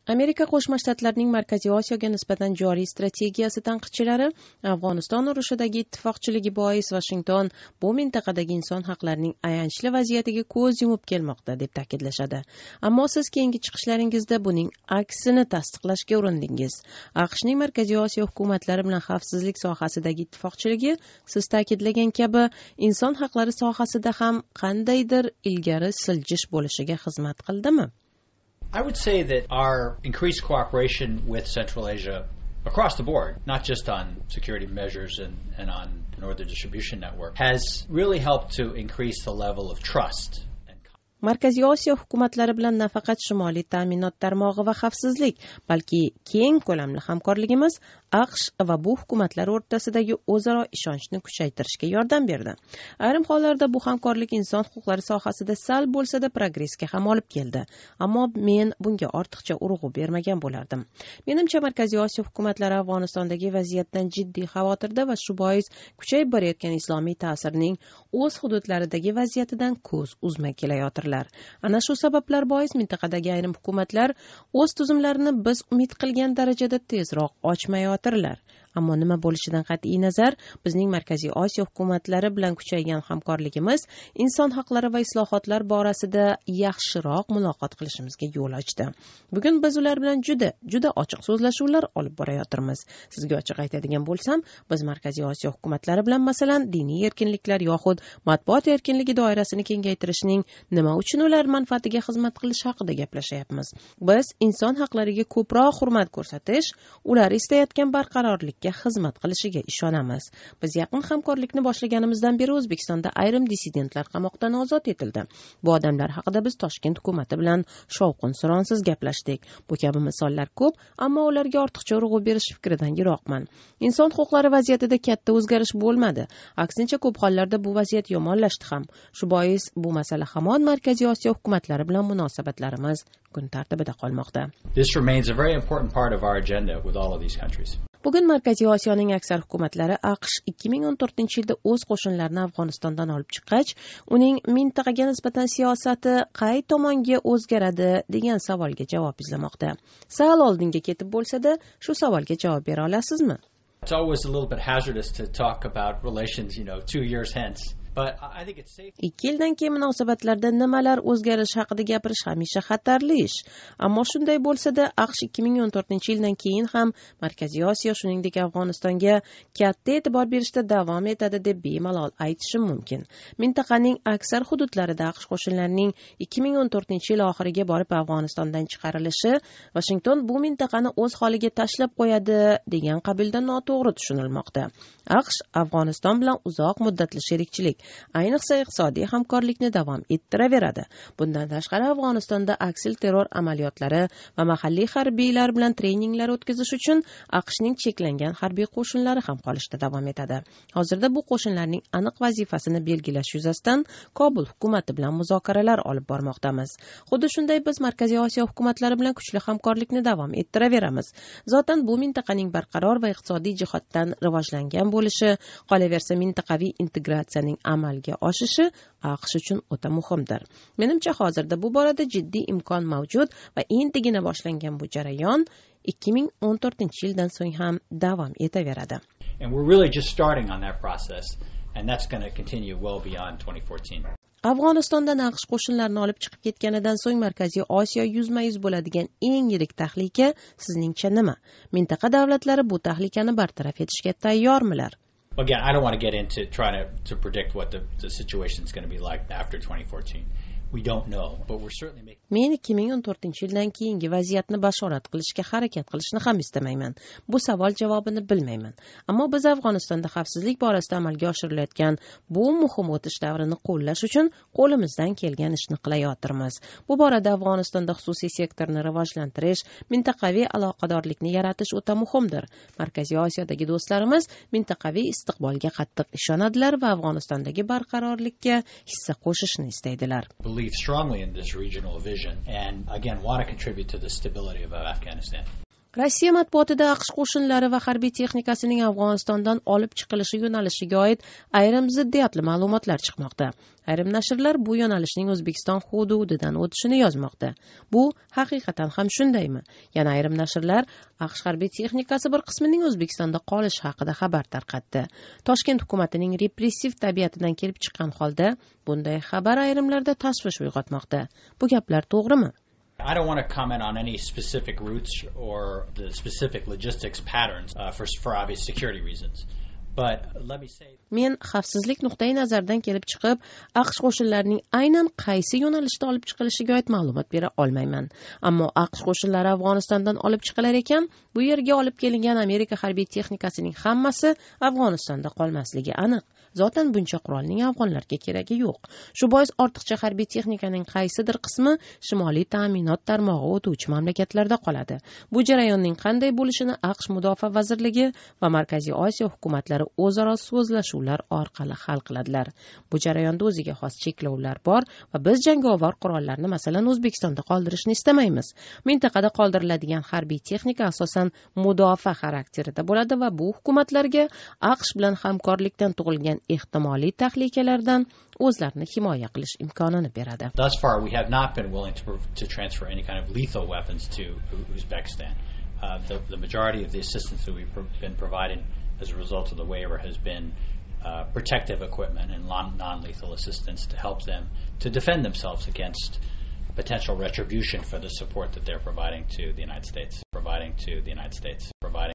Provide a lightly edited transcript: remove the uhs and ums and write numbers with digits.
Amerika Qo'shma Shtatlarining Markaziy Osiyoga nisbatan joriy strategiyasi tanqidchilari Afg'oniston urushidagi ittifoqchiligi bois Vashington bu mintaqadagi inson haqlarining ayanchli vaziyatiga ko'z yumib kelmoqda deb ta'kidlashadi. Ammo siz keyingi chiqishlaringizda buning aksini tasdiqlashga urindingiz. AQShning Markaziy Osiyo hukumatlari bilan xavfsizlik sohasidagi ittifoqchiligi siz ta'kidlagan kabi inson haqlari sohasida ham qandaydir ilgari siljish bo'lishiga xizmat qildimi? I would say that our increased cooperation with Central Asia across the board, not just on security measures and on the Northern Distribution Network, has really helped to increase the level of trust. Markaziy Osiyo hukumatlari bilan nafaqat shimoliy ta'minot tarmog'i va xavfsizlik, balki keng ko'lamli hamkorligimiz AQSh va bu hukumatlar o'rtasidagi o'zaro ishonchni kuchaytirishga yordam berdi. Ayrim hollarda bu hamkorlik inson huquqlari sohasida sal bo'lsa-da progressga ham olib keldi. Ammo men bunga ortiqcha urg'u bermagan bo'lardim. Menimcha Markaziy Osiyo hukumatlari Afg'onistondagi vaziyatdan jiddiy xavotirda va shu bois kuchayib borayotgan islomiy ta'sirning o'z hududlaridagi vaziyatidan ko'z uzmay kelayotirlar. Ana shu sabablar bois mintaqadagi ayrim hukumatlar o'z tuzumlarini biz umid qilgan darajada tezroq ochmayotirlar. Ammo nima bo'lishidan qat'iy nazar, bizning Markaziy Osiyo hukumatlari bilan kuchaygan hamkorligimiz inson haqlari va islohotlar borasida yaxshiroq muloqot qilishimizga yo'l ochdi. Bugun biz ular bilan juda ochiq so'zlashuvlar olib borayotirmiz. Sizga ochiq aytadigan bo'lsam, biz Markaziy Osiyo hukumatlari bilan masalan diniy erkinliklar yoxud matbuot erkinligi doirasini kengaytirishning nima uchun ular manfaatiga xizmat qilish haqida gaplashyapmiz. Biz inson haqlariga ko'proq hurmat ko'rsatish, ular istayotgan barqarorlikka xizmat qilishiga ishonamiz. Biz yaqin hamkorlikni boshlaganimizdan beri O'zbekistonda ayrim dissidentlar qamoqdan ozod etildi. Bu odamlar haqida biz Toshkent hukumati bilan shovqin-suronsiz gaplashdik. Bu kabi misollar ko'p, ammo ularga ortiqcha urg'u berish fikridan yiroqman. Inson huquqlari vaziyatida katta o'zgarish bo'lmadi. Aksincha, ko'p hollarda bu vaziyat yomonlashdi ham. Shu bois bu masala hamon Markaziy Osiyo hukumatlari bilan munosabatlarimiz kun tartibida qolmoqda. This remains a very important part of our agenda with all of these countries. Bugun Markaziy Osiyoning aksar hukumatlari AQSh 2014-yilda o'z qo'shinlarini Afg'onistondan olib chiqqach, uning mintaqaga nisbatan siyosati qay tomonga o'zgaradi degan savolga javob izlamoqda. Sal oldinga ketib bo'lsa-da, shu savolga javob bera olasizmi? It's always a little bit hazardous to talk about relations, 2 years hence. But I think it's safe. 2 yildan keyin munosabatlarda nimalar o'zgarishi haqida gapirish hamisha xatarli ish. Ammo shunday bo'lsa-da, AQSh 2014-yildan keyin ham Markaziy Osiyo, shuningdek Afg'onistonga katta e'tibor berishda davom etadi deb bemalol aytishim mumkin. Mintaqaning aksar hududlarida AQSh qo'shinlarining 2014-yil oxiriga borib Afg'onistondan chiqarilishi Washington bu mintaqani o'z holiga tashlab qo'yadi degan qabilda noto'g'ri tushunilmoqda. AQSh Afg'oniston bilan uzoq muddatli sherikchilik, ayniqsa iqtisodiy hamkorlikni davom ettiraveradi. Bundan tashqari Afg'onistonda aksil terror amaliyotlari va mahalliy harbiylar bilan treninglar o'tkazish uchun AQShning cheklangan harbiy qo'shinlari ham qolishda davom etadi. Hozirda bu qo'shinlarning aniq vazifasini belgilash yuzasidan Kobul hukumati bilan muzokaralar olib bormoqdamiz. Xuddi shunday biz Markaziy Osiyo hukumatlari bilan kuchli hamkorlikni davom ettiraveramiz. Zotan bu mintaqaning barqaror va iqtisodiy jihatdan rivojlangan bo'lishi, qolaversa mintaqaviy integratsiyaning amalga oshishi AQSh uchun o'ta muhimdir. Menimcha hozirda bu borada jiddiy imkon mavjud va endigina boshlangan bu jarayon 2014-yildan so'ng ham davom etaveradi. And we're really just starting on that process, and that's going to continue well beyond 2014. Afg'onistondan AQSh qo'shinlarini olib chiqib ketganidan so'ng Markaziy Osiyo yuzma-yuz bo'ladigan eng yirik tahlika sizningcha nima? Mintaqa davlatlari bu tahlikani bartaraf etishga tayyormilar? Again, I don't want to get into trying to predict what the situation is going to be like after 2014. We don't know, but we're certainly making. Men 2014-yildan keyingi vaziyatni bashorat qilishga harakat qilishni ham istamayman. Bu savol javobini bilmayman. Ammo biz Afg'onistonda xavfsizlik borasida amalga oshirilayotgan bu muhim o'tish davrini qo'llash uchun qo'limizdan kelgan ishni qilayotirmiz. Bu borada Afg'onistonda xususiy sektorni rivojlantirish, mintaqaviy aloqadorlikni yaratish o'ta muhimdir. Markaziy Osiyodagi do'stlarimiz mintaqaviy istiqbolga qattiq ishonadilar va Afg'onistondagi barqarorlikka hissa qo'shishni istaydilar. Believe strongly in this regional vision and again want to contribute to the stability of Afghanistan. Rossiya matbuotida AQSh qo'shinlari va harbiy texnikasining Afg'onistondan olib chiqilishi yo'nalishiga oid ayrim ziddiyatli ma'lumotlar chiqmoqda. Ayrim nashrlar bu yo'nalishning O'zbekiston hududidan o'tishini yozmoqda. Bu haqiqatan ham shundaymi? Yana ayrim nashrlar AQSh harbiy texnikasi bir qismining O'zbekistonda qolishi haqida xabar tarqatdi. Toshkent hukumatining repressiv tabiatidan kelib chiqqan holda bunday xabar ayrimlarda tashvish uyg'otmoqda. Bu gaplar to'g'rimi? I don't want to comment on any specific routes or the specific logistics patterns for obvious security reasons. But let me say, men xavfsizlik nuqtai nazaridan kelib chiqib, AQSh qo'shinlarining aynan qaysi yo'nalishda olib chiqilishiga oid ma'lumot bera olmayman. Ammo AQSh qo'shinlari Afg'onistondan olib chiqilar ekan, bu yerga olib kelingan Amerika harbiy texnikasining hammasi Afg'onistonda qolmasligi aniq. Zotan buncha qurolning afg'onlarga keragi yo'q. Shu bois ortiqcha harbiy texnikaning qaysidir qismi shimoliy ta'minot tarmog'i o'tuvchi mamlakatlarda qoladi. Bu jarayonning qanday bo'lishini AQSh Mudofaa vazirligi va Markaziy Osiyo hukumatlari o'zaro so'zlashuvlar orqali hal qiladilar. Bu jarayonda o'ziga xos cheklovlar bor va biz jangovar qurollarni masalan O'zbekistonda qoldirishni istamaymiz. Mintaqada qoldiriladigan harbiy texnika asosan mudofaa xarakterida bo'ladi va bu hukumatlarga AQSh bilan hamkorlikdan tug'ilgan ehtimoliy tahlikalardan o'zlarini himoya qilish imkonini beradi. Thus far we have not been willing to transfer any kind of lethal weapons to Uzbekistan. The majority of the assistance that we've been providing as a result of the waiver has been protective equipment and non-lethal assistance to help them to defend themselves against potential retribution for the support that they're providing to the United States.